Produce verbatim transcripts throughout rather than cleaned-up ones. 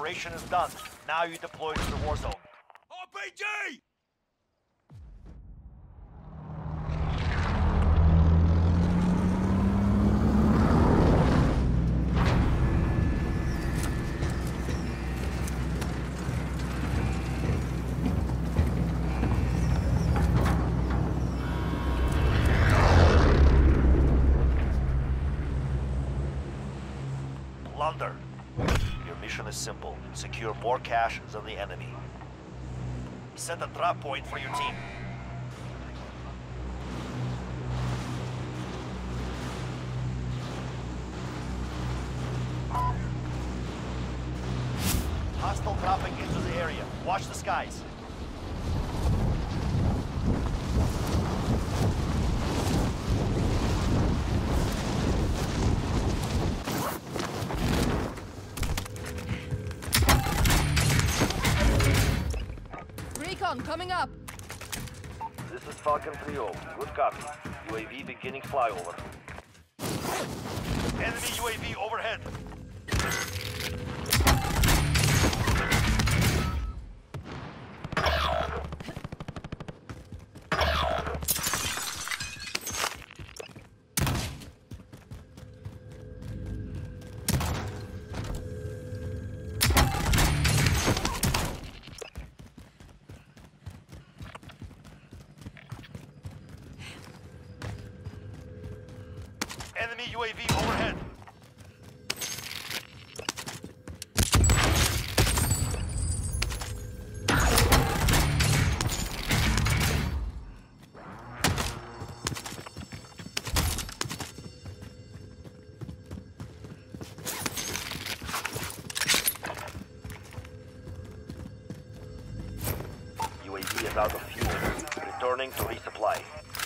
operation is done. Now you deploy to the war zone. R P G! Plunder. Your mission is simple. Secure more cash than the enemy. Set a drop point for your team. Hostile dropping into the area. Watch the skies. Recon coming up. This is Falcon three oh. Good copy. U A V beginning flyover. Enemy U A V overhead. Enemy U A V overhead. U A V is out of fuel. Returning to resupply.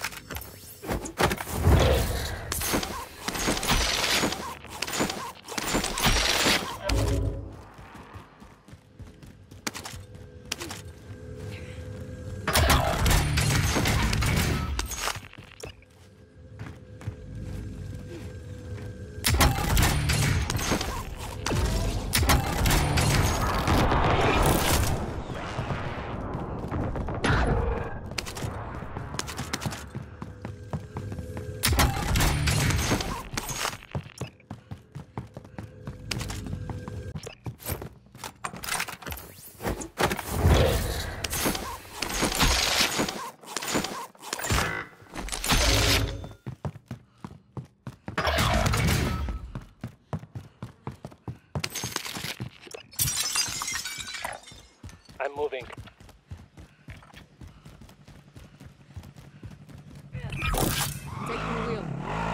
I'm moving. Taking the wheel.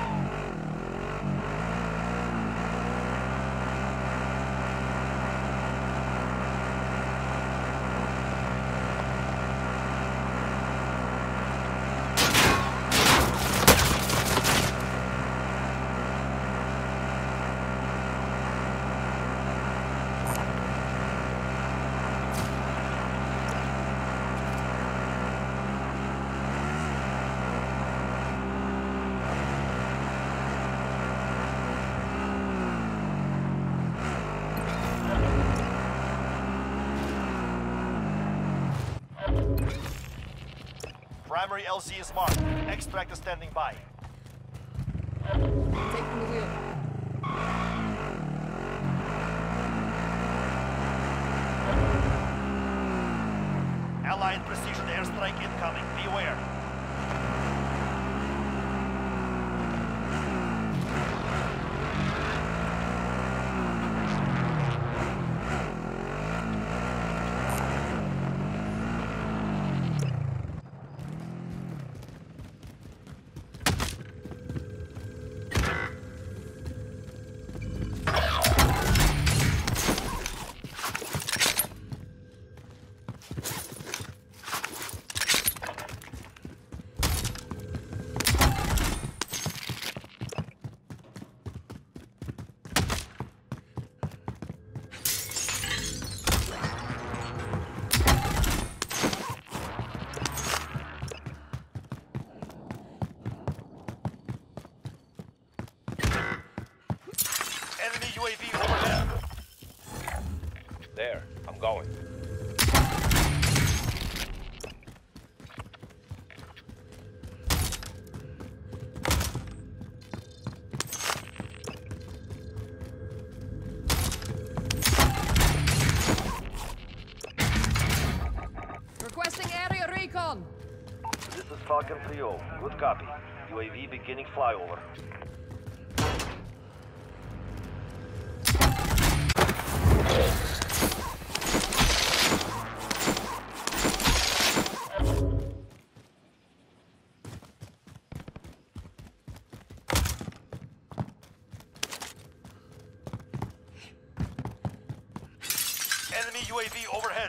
Primary L Z is marked. Extract is standing by. Taking the wheel. Allied precision airstrike incoming. Beware. U A V overhead. There, I'm going. Requesting area recon. This is Falcon three oh. Good copy. U A V beginning flyover. Enemy U A V overhead.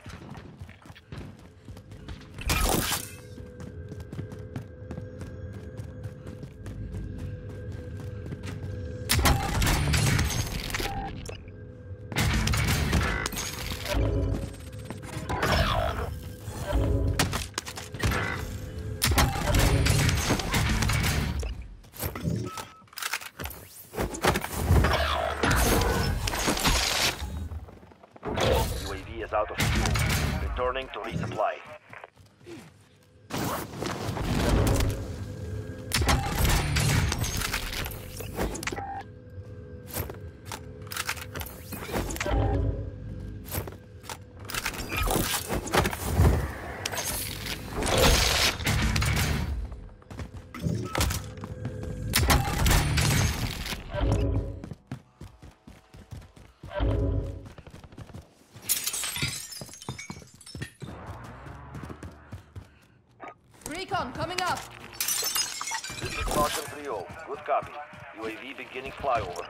U A V is out of fuel. Returning to resupply. Recon coming up. This is Falcon three oh. Good copy. U A V beginning flyover.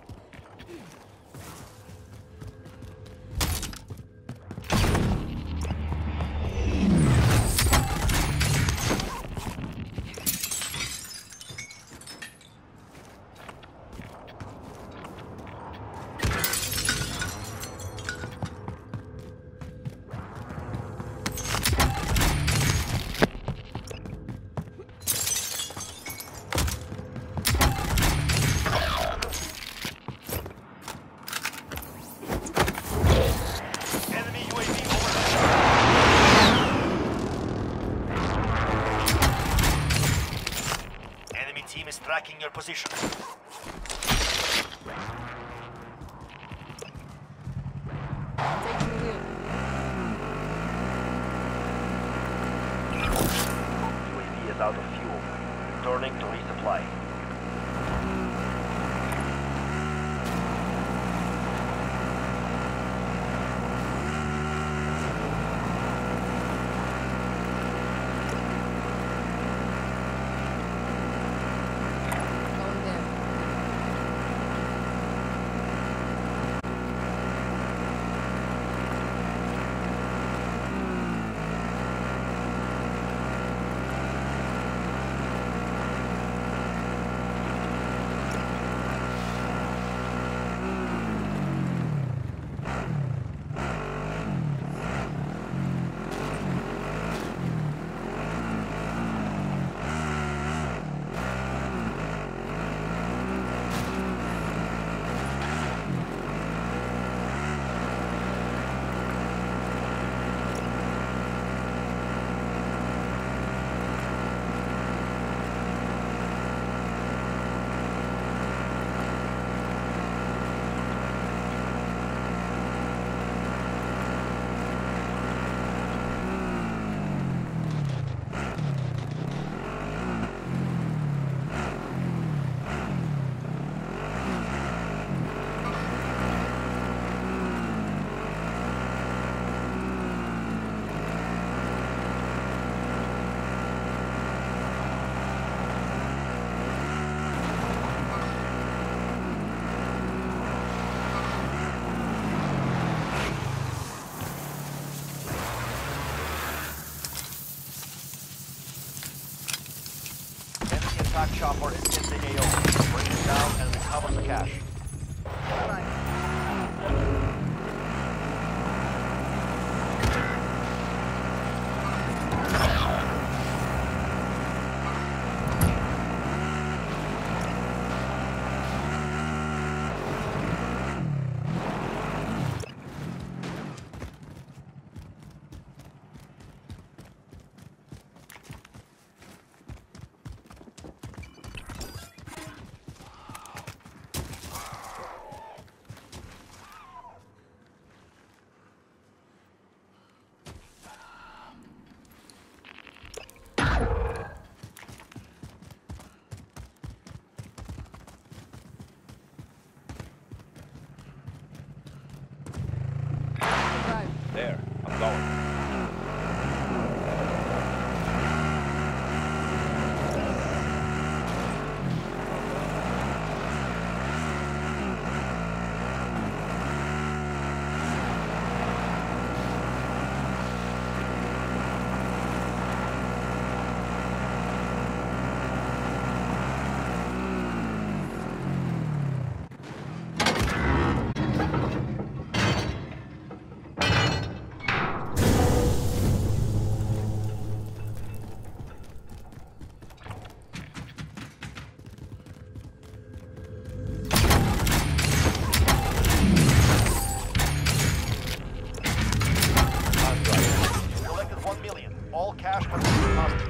Enemy U A V overhead. Enemy team is tracking your position. Taking the wheel. U A V is out of fuel. Returning to resupply. Going there. Enemy attack chopper is in the A O. Bring it down and recover the cash. All right. There, I'm going. All cash has been deposited.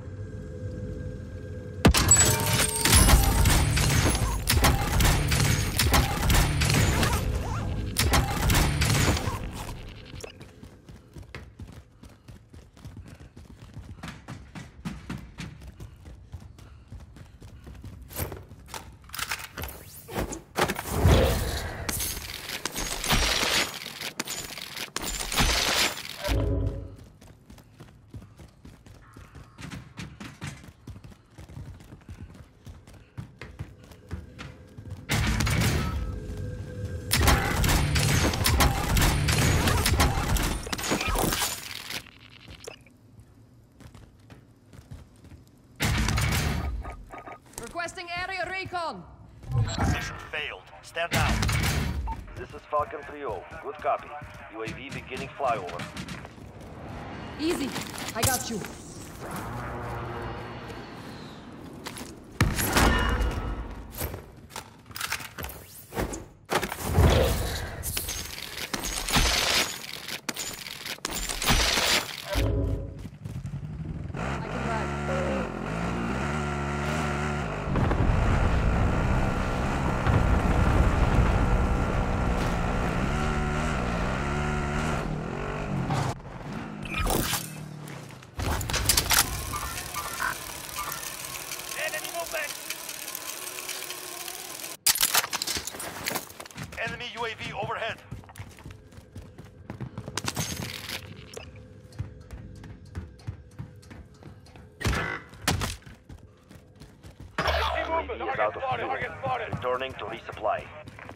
Requesting area recon. Mission failed. Stand down. This is Falcon three oh. Good copy. U A V beginning flyover. Easy. I got you. I can drive. Enemy movement! Enemy U A V overhead. U A V is out of fuel. Returning to resupply.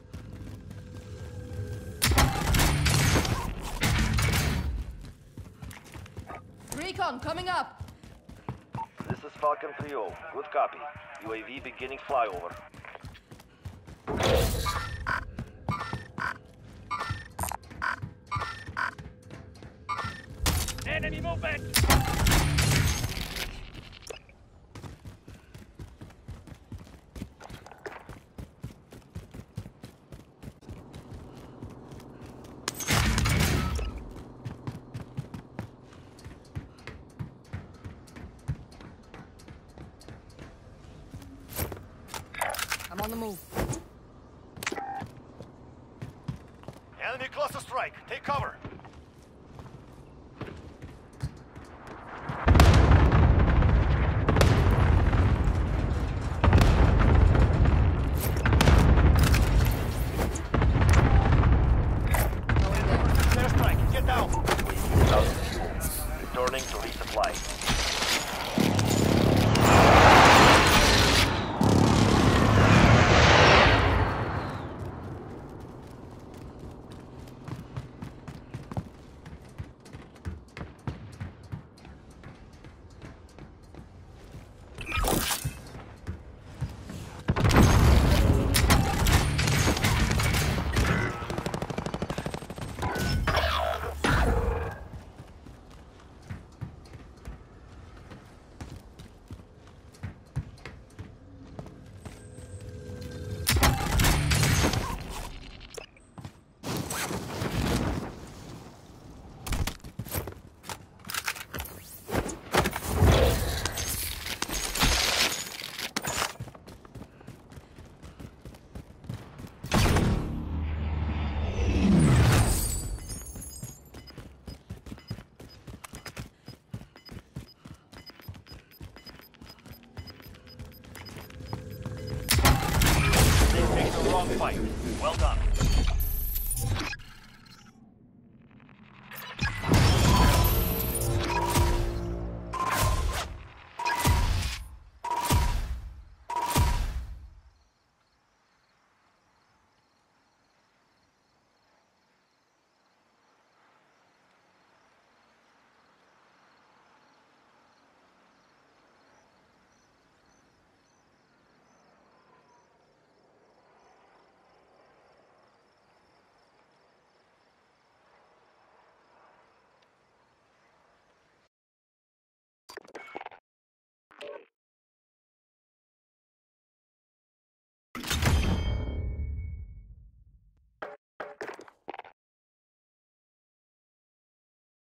Recon coming up. This is Falcon three oh. Good copy. U A V beginning flyover. Enemy movement! I'm on the move. Enemy cluster strike. Take cover.